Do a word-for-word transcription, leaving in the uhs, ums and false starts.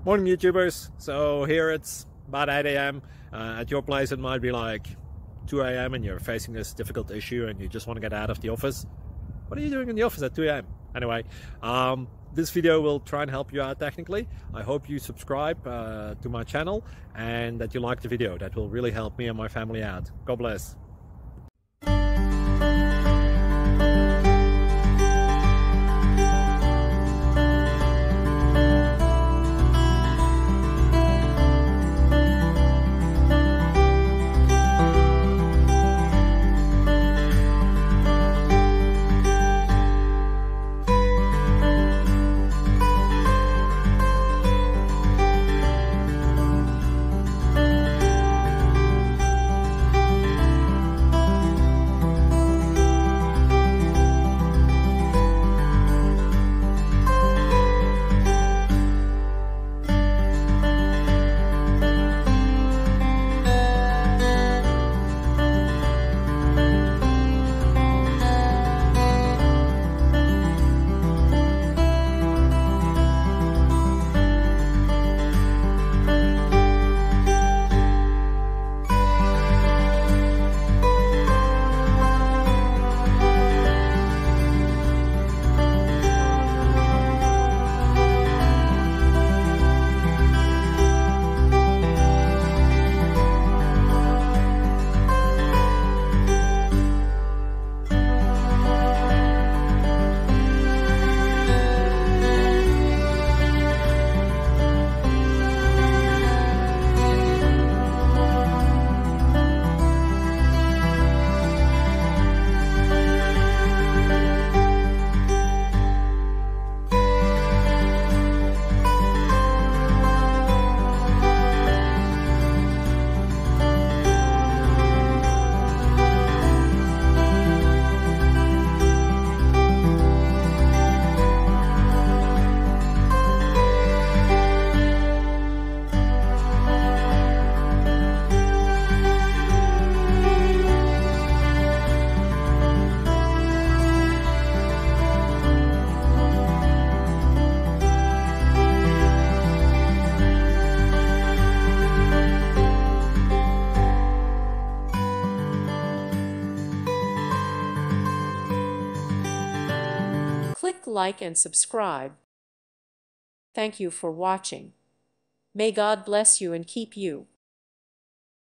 Morning YouTubers. So here it's about eight A M Uh, at your place it might be like two A M and you're facing this difficult issue and you just want to get out of the office. What are you doing in the office at two A M? Anyway, um, this video will try and help you out technically. I hope you subscribe uh, to my channel and that you like the video. That will really help me and my family out. God bless. Click like and subscribe. Thank you for watching. May God bless you and keep you.